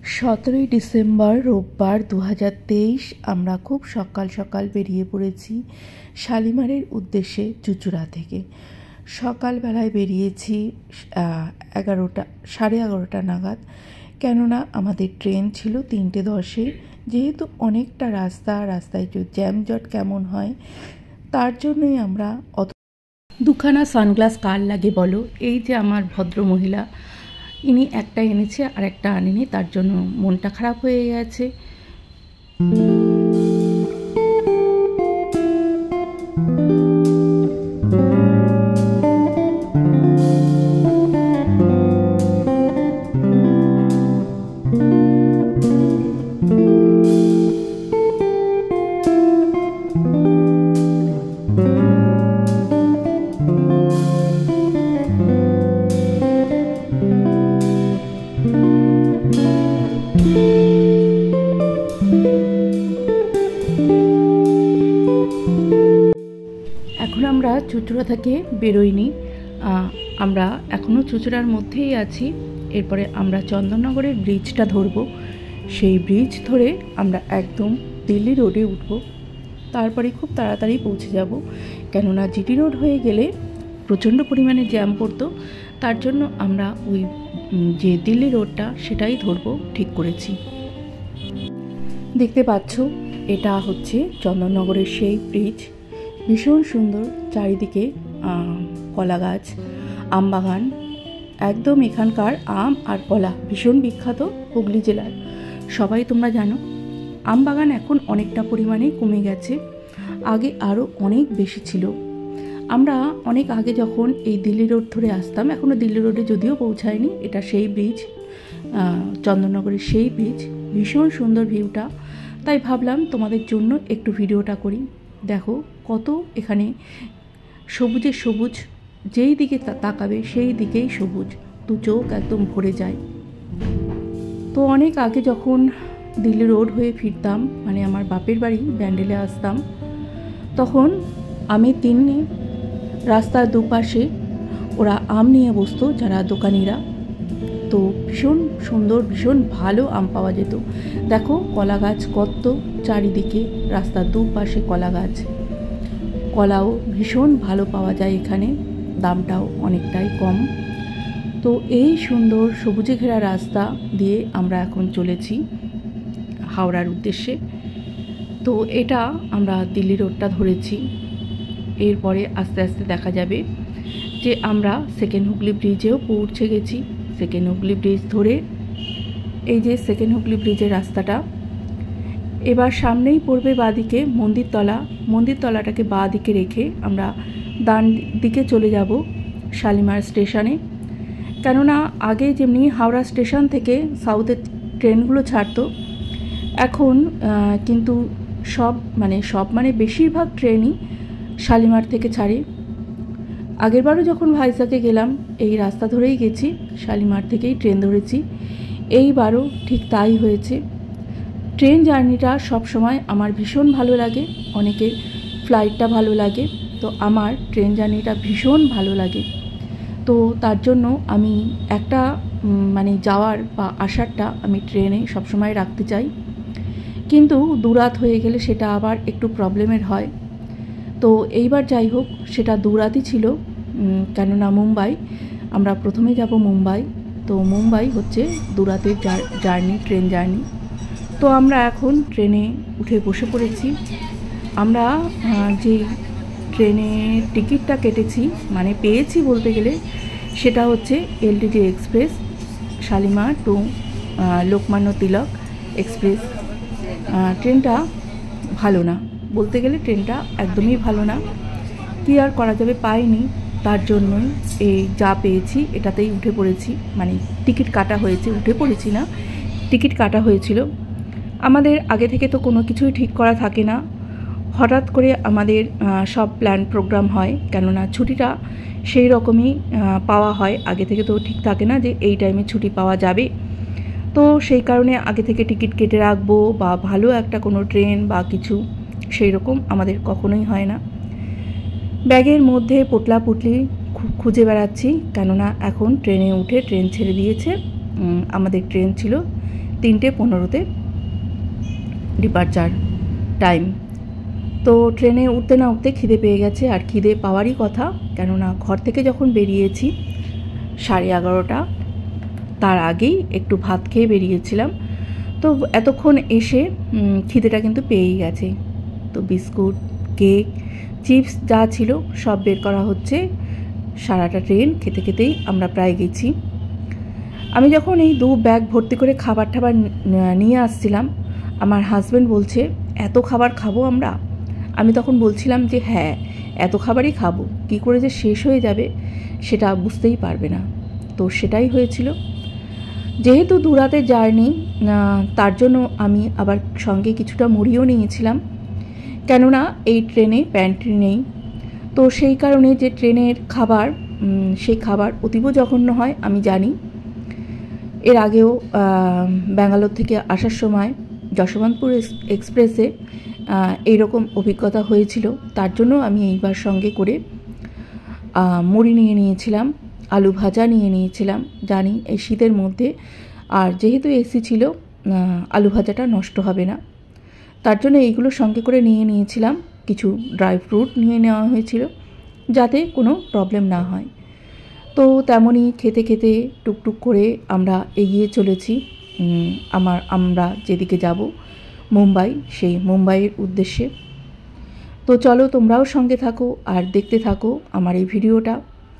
17ই December রোববার 2023 আমরা খুব সকাল সকাল বেরিয়ে পড়েছি শালিমারের উদ্দেশ্যে চুঁচুড়া থেকে। সকালবেলায় বেরিয়েছি 11:30 নাগাদ, কেননা আমাদের ট্রেন ছিল 3:10-এ। যেহেতু অনেকটা রাস্তায় জ্যামজট কেমন হয় তার জন্যই আমরা দুখানা সানগ্লাস কার লাগে বলো। এই যে আমার ভদ্র মহিলা, ইনি একটা এনেছে আর একটা আনেনি, তার জন্য মনটা খারাপ হয়ে গেছে। এখন আমরা চুঁচুড়া থেকে বেরোইনি, আমরা এখনও চুঁচুড়ার মধ্যেই আছি। এরপরে আমরা চন্দননগরের ব্রিজটা ধরবো, সেই ব্রিজ ধরে আমরা একদম দিল্লি রোডে উঠব। তারপরে খুব তাড়াতাড়ি পৌঁছে যাব, কেননা জিটি রোড হয়ে গেলে প্রচণ্ড পরিমাণে জ্যাম পড়তো। তার জন্য আমরা ওই যে দিল্লি রোডটা সেটাই ধরবো ঠিক করেছি। দেখতে পাচ্ছ, এটা হচ্ছে চন্দননগরের সেই ব্রিজ। ভীষণ সুন্দর, চারিদিকে কলা গাছ, আম বাগান। একদম এখানকার আম আর কলা ভীষণ বিখ্যাত হুগলি জেলার, সবাই তোমরা জানো। আম বাগান এখন অনেকটা পরিমাণে কমে গেছে, আগে আরও অনেক বেশি ছিল। আমরা অনেক আগে যখন এই দিল্লি রোড ধরে আসতাম, এখনও দিল্লি রোডে যদিও পৌঁছায়নি, এটা সেই ব্রিজ, চন্দননগরের সেই ব্রিজ। ভীষণ সুন্দর ভিউটা, তাই ভাবলাম তোমাদের জন্য একটু ভিডিওটা করি। দেখো কত এখানে সবুজে সবুজ, যেই দিকে তাকাবে সেই দিকেই সবুজ, দু চোখ একদম ভরে যায়। তো অনেক আগে যখন দিল্লি রোড হয়ে ফিরতাম, মানে আমার বাপের বাড়ি ব্যান্ডেলে আসতাম, তখন আমি রাস্তার দুপাশে ওরা আম নিয়ে বসতো যারা দোকানিরা। তো ভীষণ সুন্দর, ভীষণ ভালো আম পাওয়া যেত। দেখো কলা গাছ কত চারিদিকে, রাস্তার দুপাশে কলা গাছ। কলাও ভীষণ ভালো পাওয়া যায় এখানে, দামটাও অনেকটাই কম। তো এই সুন্দর সবুজে ঘেরা রাস্তা দিয়ে আমরা এখন চলেছি হাওড়ার উদ্দেশ্যে। তো এটা আমরা দিল্লি রোডটা ধরেছি। এরপরে আস্তে আস্তে দেখা যাবে যে আমরা সেকেন্ড হুগলি ব্রিজেও পৌঁছে গেছি। সেকেন্ড হুগলি ব্রিজ ধরে, এই যে সেকেন্ড হুগলি ব্রিজের রাস্তাটা, এবার সামনেই পড়বে বাঁদিকে মন্দিরতলা। মন্দিরতলাটাকে বাঁদিকে রেখে আমরা ডান দিকে চলে যাব শালিমার স্টেশনে। কেননা আগে যেমনি হাওড়া স্টেশন থেকে সাউথের ট্রেনগুলো ছাড়তো, এখন কিন্তু সব মানে বেশিরভাগ ট্রেনই শালিমার থেকে ছাড়ে। আগেরবারও যখন ভাইজাগে গেলাম এই রাস্তা ধরেই গেছি, শালিমার থেকেই ট্রেন ধরেছি। এইবারও ঠিক তাই হয়েছে। ট্রেন জার্নিটা সবসময় আমার ভীষণ ভালো লাগে, অনেকের ফ্লাইটটা ভালো লাগে, তো আমার ট্রেন জার্নিটা ভীষণ ভালো লাগে। তো তার জন্য আমি একটা যাওয়ার বা আসারটা আমি ট্রেনে সবসময় রাখতে চাই। কিন্তু দুরাত হয়ে গেলে সেটা আবার একটু প্রবলেমের হয়। তো এইবার যাই হোক, সেটা দুরাতই ছিল, কেননা মুম্বাই, আমরা প্রথমে যাব মুম্বাই। তো মুম্বাই হচ্ছে দুরাতের জার্নি, ট্রেন জার্নি। তো আমরা এখন ট্রেনে উঠে বসে পড়েছি। আমরা যে ট্রেনের টিকিটটা কেটেছি, পেয়েছি বলতে গেলে, সেটা হচ্ছে LTT express Shalimar to Lokmanya Tilak express. ট্রেনটা ভালো না, বলতে গেলে ট্রেনটা একদমই ভালো না। কী আর করা যাবে, পাইনি, তার জন্যই এই যা পেয়েছি এটাতেই উঠে পড়েছি। টিকিট কাটা হয়েছে, উঠে পড়েছি না, টিকিট কাটা হয়েছিল। আমাদের আগে থেকে তো কোনো কিছুই ঠিক করা থাকে না, হঠাৎ করে আমাদের সব প্ল্যান প্রোগ্রাম হয়, কেননা ছুটিটা সেই রকমই পাওয়া হয়। আগে থেকে তো ঠিক থাকে না যে এই টাইমে ছুটি পাওয়া যাবে। তো সেই কারণে আগে থেকে টিকিট কেটে রাখবো, বা ভালো একটা কোনো ট্রেন বা কিছু সেই রকম আমাদের কখনোই হয় না। ব্যাগের মধ্যে পোটলা পুটলি খুঁজে বেড়াচ্ছি, কেননা এখন ট্রেনে উঠে ট্রেন ছেড়ে দিয়েছে। আমাদের ট্রেন ছিল 3:15-তে ডিপারচার টাইম। তো ট্রেনে উঠতে না উঠতে খিদে পেয়ে গেছে, আর খিদে পাওয়ারই কথা, কেননা ঘর থেকে যখন বেরিয়েছি 11:30, তার আগেই একটু ভাত খেয়ে বেরিয়েছিলাম। তো এতক্ষণ এসে খিদেটা কিন্তু পেয়েই গেছে। তো বিস্কুট, কেক, চিপস যা ছিল সব বের করা হচ্ছে। সারাটা ট্রেন খেতে খেতেই আমরা প্রায় গেছি। আমি যখন এই 2 ব্যাগ ভর্তি করে খাবার টাবার নিয়ে আসছিলাম, আমার হাজব্যান্ড বলছে, এত খাবার খাবো আমরা? আমি তখন বলছিলাম যে হ্যাঁ, এত খাবারই খাবো, কী করে যে শেষ হয়ে যাবে সেটা বুঝতেই পারবে না। তো সেটাই হয়েছিল। যেহেতু দুরাতের জার্নি, তার জন্য আমি আবার সঙ্গে কিছুটা মুড়িও নিয়েছিলাম, কেননা এই ট্রেনে প্যান্ট্রি নেই। তো সেই কারণে যে ট্রেনের খাবার, সেই খাবার অতীব জঘন্য হয় আমি জানি। এর আগেও ব্যাঙ্গালোর থেকে আসার সময় যশবন্তপুর এক্সপ্রেসে এইরকম অভিজ্ঞতা হয়েছিল। তার জন্য আমি এইবার সঙ্গে করে মুড়ি নিয়ে নিয়েছিলাম, আলু ভাজা নিয়ে নিয়েছিলাম। জানি এই শীতের মধ্যে, আর যেহেতু এসি ছিল, আলু ভাজাটা নষ্ট হবে না, তার জন্য এইগুলো সঙ্গে করে নিয়ে নিয়েছিলাম। কিছু ড্রাই ফ্রুট নিয়ে নেওয়া হয়েছিল যাতে কোনো প্রবলেম না হয়। তো তেমনই খেতে খেতে টুকটুক করে আমরা এগিয়ে চলেছি আমরা যেদিকে যাব, মুম্বাই, সেই মুম্বাইয়ের উদ্দেশ্যে। তো চলো তোমরাও সঙ্গে থাকো আর দেখতে থাকো আমার এই ভিডিওটা।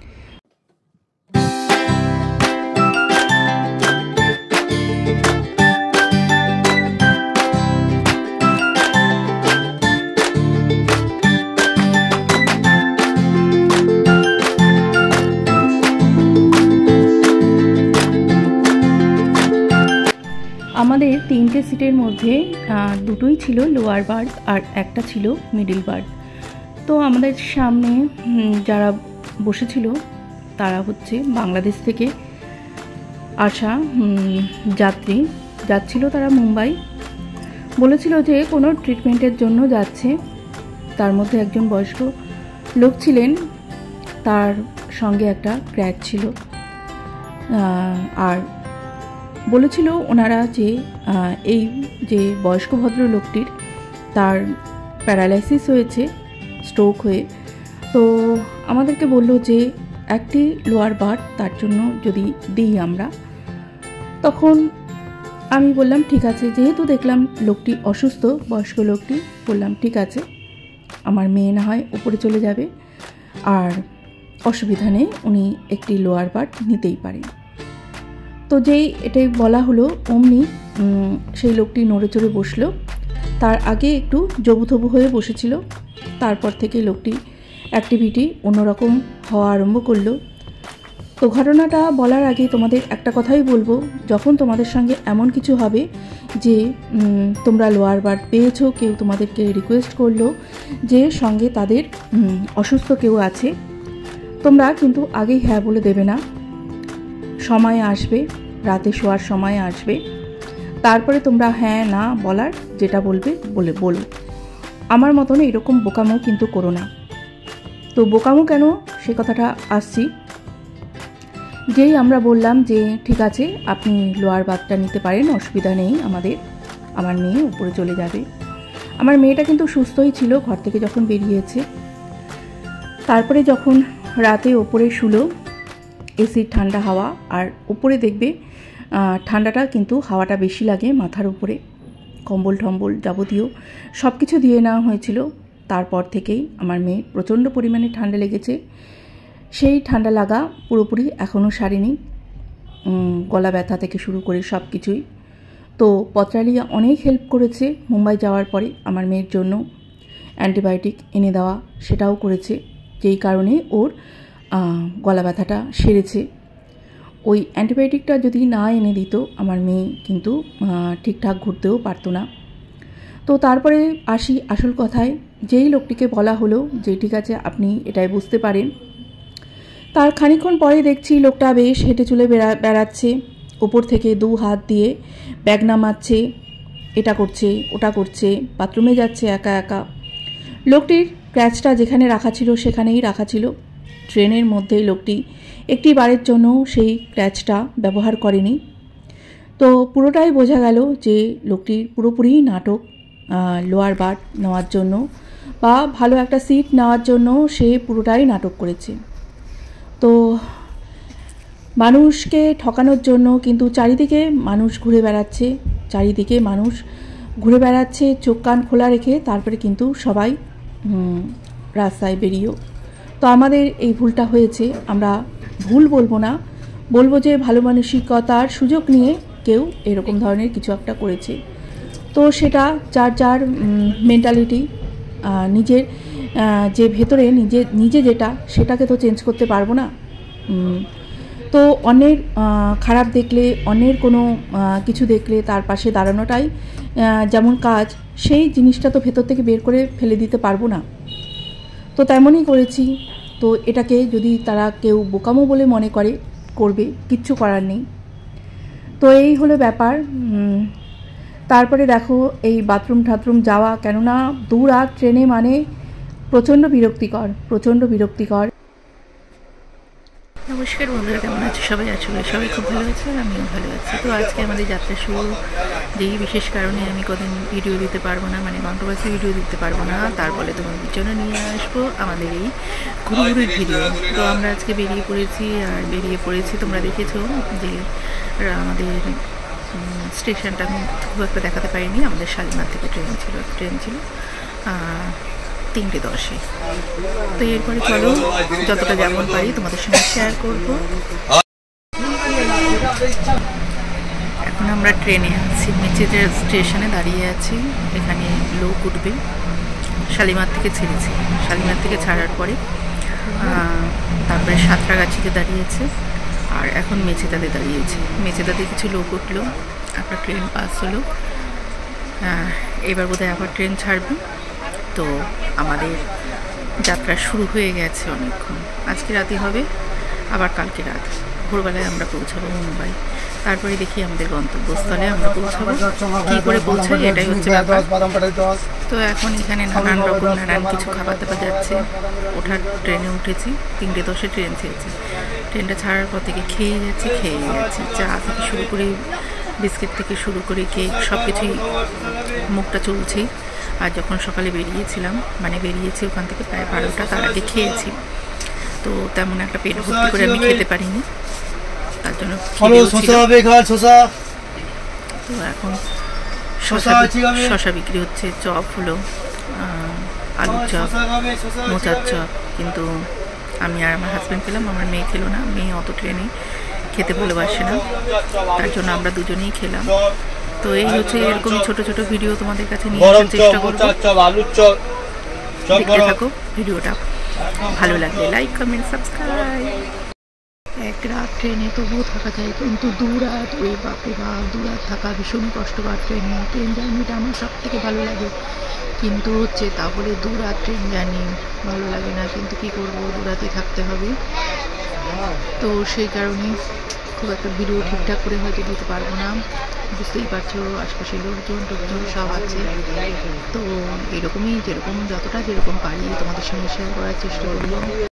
আমাদের 3টে সিটের মধ্যে 2টোই ছিল লোয়ার বার্থ আর একটা ছিল মিডল বার্থ। তো আমাদের সামনে যারা বসেছিল তারা হচ্ছে বাংলাদেশ থেকে আসা যাত্রী, যাচ্ছিল তারা মুম্বাই। বলেছিল যে কোনো ট্রিটমেন্টের জন্য যাচ্ছে। তার মধ্যে একজন বয়স্ক লোক ছিলেন, তার সঙ্গে একটা ক্র্যাচ ছিল, আর বলেছিল ওনারা যে এই যে বয়স্ক ভদ্রলোকটির, তার প্যারালাইসিস হয়েছে স্ট্রোক হয়ে। তো আমাদেরকে বলল যে একটি লোয়ার বার্থ তার জন্য যদি দিই আমরা। তখন আমি বললাম ঠিক আছে, যেহেতু দেখলাম লোকটি অসুস্থ, বয়স্ক লোকটি, বললাম ঠিক আছে, আমার মেয়ে না হয় উপরে চলে যাবে, আর অসুবিধা নেই, উনি একটি লোয়ার বার্থ নিতেই পারেন। তো যেই এটাই বলা হলো অমনি সেই লোকটি নড়ে চড়ে বসলো। তার আগে একটু জবুথবু হয়ে বসেছিল, তারপর থেকে লোকটি অ্যাক্টিভিটি অন্যরকম হওয়া আরম্ভ করলো। তো ঘটনাটা বলার আগে তোমাদের একটা কথাই বলবো, যখন তোমাদের সঙ্গে এমন কিছু হবে যে তোমরা লোয়ার বার্থ পেয়েছো, কেউ তোমাদেরকে রিকোয়েস্ট করলো যে সঙ্গে তাদের অসুস্থ কেউ আছে, তোমরা কিন্তু আগেই হ্যাঁ বলে দেবে না। সময় আসবে, রাতে শোয়ার সময় আসবে, তারপরে তোমরা হ্যাঁ না বলার যেটা বলবে বলো। আমার মতন এরকম বোকামো কিন্তু করো না। তো বোকামো কেন সে কথাটা আসছি। যেই আমরা বললাম যে ঠিক আছে আপনি লোয়ার বার্থটা নিতে পারেন, অসুবিধা নেই, আমার মেয়ে উপরে চলে যাবে। আমার মেয়েটা কিন্তু সুস্থই ছিল ঘর থেকে যখন বেরিয়েছে। তারপরে যখন রাতে ওপরে শুলো, এসির ঠান্ডা হাওয়া, আর উপরে দেখবে ঠান্ডাটা কিন্তু হাওয়াটা বেশি লাগে মাথার উপরে, কম্বল টম্বল যাবতীয় সব কিছু দিয়ে নেওয়া হয়েছিল। তারপর থেকেই আমার মেয়ে প্রচণ্ড পরিমাণে ঠান্ডা লেগেছে। সেই ঠান্ডা লাগা পুরোপুরি এখনও সারেনি, গলা ব্যথা থেকে শুরু করে সব কিছুই। তো পত্রালিয়া অনেক হেল্প করেছে মুম্বাই যাওয়ার পরে আমার মেয়ের জন্য, অ্যান্টিবায়োটিক এনে দেওয়া সেটাও করেছে, যেই কারণে ওর গলা ব্যথাটা সেরেছে। ওই অ্যান্টিবায়োটিকটা যদি না এনে দিত আমার মেয়ে কিন্তু ঠিকঠাক ঘুরতেও পারতো না। তো তারপরে আসি আসল কথায়। যেই লোকটিকে বলা হলো যে ঠিক আছে আপনি এটাই বুঝতে পারেন, তার খানিকক্ষণ পরে দেখছি লোকটা বেশ হেঁটে চলে বেড়াচ্ছে, ওপর থেকে 2 হাত দিয়ে ব্যাগ নামাচ্ছে, এটা করছে ওটা করছে, বাথরুমে যাচ্ছে একা একা। লোকটির ক্র্যাচটা যেখানে রাখা ছিল সেখানেই রাখা ছিল। ট্রেনের মধ্যেই লোকটি একটি বারের জন্য সেই ক্র্যাচটা ব্যবহার করেনি। তো পুরোটাই বোঝা গেল যে লোকটির পুরোপুরি নাটক, লোয়ার বার্থ নেওয়ার জন্য বা ভালো একটা সিট নেওয়ার জন্য সে পুরোটাই নাটক করেছে। তো মানুষকে ঠকানোর জন্য কিন্তু চারিদিকে মানুষ ঘুরে বেড়াচ্ছে, চোখ কান খোলা রেখে তারপরে কিন্তু সবাই রাস্তায় বেরিয়েও। তো আমাদের এই ভুলটা হয়েছে, আমরা ভুল বলবো না, বলবো যে ভালো মানসিকতার সুযোগ নিয়ে কেউ এরকম ধরনের কিছু একটা করেছে। তো সেটা যার যার মেন্টালিটি, নিজের যে ভেতরে নিজে যেটা, সেটাকে তো চেঞ্জ করতে পারবো না। তো অন্যের খারাপ দেখলে, অন্যের কোনো কিছু দেখলে তার পাশে দাঁড়ানোটাই যেমন কাজ, সেই জিনিসটা তো ভেতর থেকে বের করে ফেলে দিতে পারবো না। তো তেমনই করেছি। তো এটাকে যদি তারা কেউ বোকামো বলে মনে করবে, কিচ্ছু করার নেই। তো এই হলো ব্যাপার। তারপরে দেখো এই বাথরুম যাওয়া, কেননা দূর আর ট্রেনে মানে প্রচণ্ড বিরক্তিকর। নমস্কার বন্ধুরা, কেমন আছো সবাই? আসলে সবাই খুব ভালো আছে, আর আমিও ভালো আছি। তো আজকে আমাদের যাত্রা শুরু, যেই বিশেষ কারণে আমি কদিন ভিডিও দিতে পারবো না, মানে কন্ট্রোভার্সি ভিডিও দিতে পারবো না, তার ফলে তোমাদের জন্য নিয়ে আসবো আমাদের এই ঘুরঘুরির ভিডিও। তো আমরা আজকে বেরিয়ে পড়েছি, তোমরা দেখেছো যে আমাদের স্টেশনটা আমি খুব একটা দেখাতে পারিনি। আমাদের শালিমার থেকে ট্রেন ছিল 3:10। তো এরপরে চলো যতটা যেমন পারি তোমাদের সঙ্গে শেয়ার করবো। এখন আমরা ট্রেনে আছি, মেচেদের স্টেশনে দাঁড়িয়ে আছি। এখানে লোক উঠবে। শালিমার থেকে ছাড়ার পরে তারপরে সাঁতরাগাছিতে দাঁড়িয়েছে, আর এখন মেচেদাতে দাঁড়িয়েছে। মেচেদাতে কিছু লোক উঠলো, একটা ট্রেন পাস হলো। এবার বোধহয় আবার ট্রেন ছাড়বে। তো আমাদের যাত্রা শুরু হয়ে গেছে অনেকক্ষণ। আজকে রাতে হবে, আবার কালকে রাত, ভোরবেলায় আমরা পৌঁছাবো মুম্বাই। তারপরে দেখি আমাদের গন্তব্যস্থলে আমরা পৌঁছাবো। কী করে পৌঁছাই এটাই হচ্ছে ব্যাপার। তো এখন এখানে নানান কিছু খাবার দাবার যাচ্ছে। ট্রেনে উঠেছি, 3:10 ট্রেন ছেড়েছে। ট্রেনটা ছাড়ার পর থেকে খেয়ে যাচ্ছে। চা থেকে শুরু করে, বিস্কিট থেকে শুরু করে কেক, সব কিছুই মুখটা চলছেই। আর যখন সকালে বেরিয়েছি ওখান থেকে প্রায় 12টা, তার আগে খেয়েছি। তো তেমন একটা পেট ভর্তি করে আমি খেতে পারিনি, তার জন্য তো এখন শশা বিক্রি হচ্ছে, চপ হলো, আলুর চপ, মোচার চপ। কিন্তু আমি আর আমার হাজব্যান্ড খেলাম, আমার মেয়ে খেলো না। মেয়ে অত ট্রেনে খেতে ভালোবাসে না, তার জন্য আমরা দুজনেই খেলাম। তো এই হচ্ছে এরকম ছোট ছোট ভিডিও তোমাদের কাছে নিয়ে আসার চেষ্টা করবো। দেখতে থাকো ভিডিওটা, ভালো লাগলে লাইক, কমেন্ট, সাবস্ক্রাইব। এক রাত ট্রেনে তবুও থাকা যায়, কিন্তু দুরাত, ওই বাপরে বাপ, দুরাত থাকা ভীষণ কষ্টকর। ট্রেন জার্নিটা আমার সব থেকে ভালো লাগে, কিন্তু হচ্ছে তাহলে দুরাত ট্রেন জার্নি ভালো লাগে না। কিন্তু কি করবো, দুরাতই থাকতে হবে। তো সেই কারণে খুব একটা ভিডিও ঠিকঠাক করে হয়তো দিতে পারবো না। বুঝতেই পারছো, আশপাশে লোকজন সব আছে। তো এরকমই যেরকম যতটা যেরকম পারি তোমাদের সঙ্গে শেয়ার করার চেষ্টা করবো।